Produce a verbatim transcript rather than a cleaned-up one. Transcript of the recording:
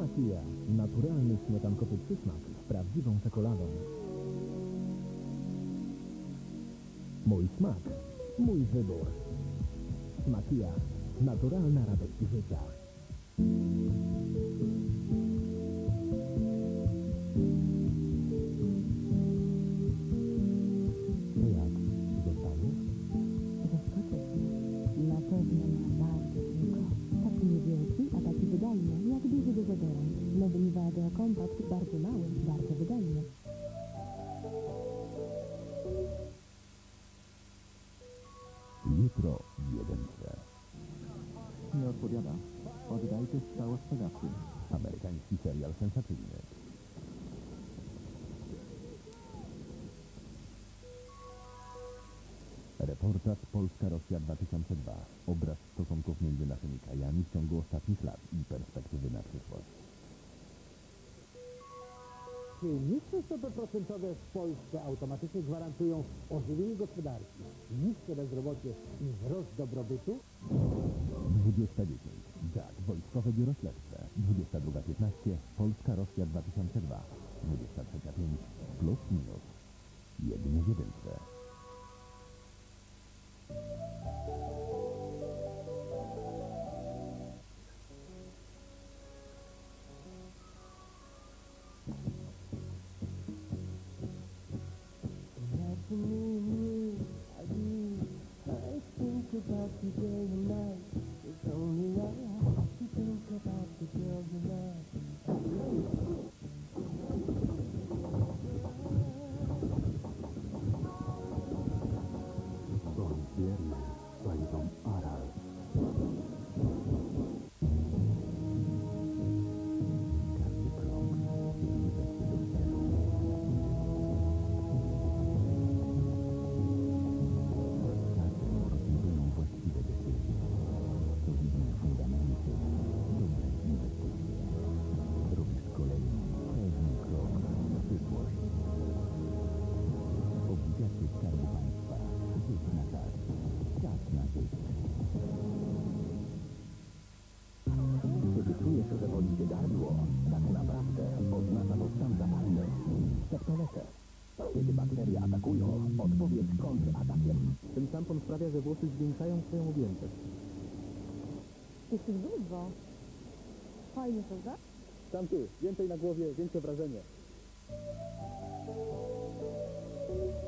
Smakia. Naturalny śmietankowy przysmak z prawdziwą czekoladą. Mój smak. Mój wybór. Smakia. Naturalna radość życia. To jak? Zostaniesz? Zaskoczysz mnie. Na pewno ma bardzo tylko. Taki niewielki, a taki wydajny, jak duży dezodorant. Nowy Nivea Deo Compact, bardzo mały, bardzo wydajny. Jutro w jedynce. Nie odpowiada. Oddajcie strzał ostrzegawczy. Amerykański serial sensacyjny. Reportaż Polska-Rosja dwa tysiące dwa. Obraz stosunków między naszymi krajami w ciągu ostatnich lat i perspektywy na przyszłość. Czy niskie stopy procentowe w Polsce automatycznie gwarantują ożywienie gospodarki, niskie bezrobocie i wzrost dobrobytu? dwudziesta dziesięć. Jack, Wojskowe Biuro Śledcze. dwudziesta druga piętnaście. Polska-Rosja dwa tysiące dwa. dwudziesta trzecia pięć. Plus minus. Jedynie w jedynce. Bądź wierny swojom Aral. Każdy krok zbliża cię do celu. Czasem podejmują właściwe decyzje. Solidne fundamenty, dobre inwestycje. Robisz kolejny, pewny krok w przyszłość. Obligacje Skarbu Państwa. Zysk na czas. Czas na zysk. Kiedy czujesz, że boli cię gardło, tak naprawdę oznacza to stan zapalny. Septoletę. Kiedy bakterie atakują, odpowiedz kontratakiem. Ten szampon sprawia, że włosy zwiększają swoją objętość. Jesteś grubo. Fajnie, prawda? Tam tu, więcej na głowie, większe wrażenie.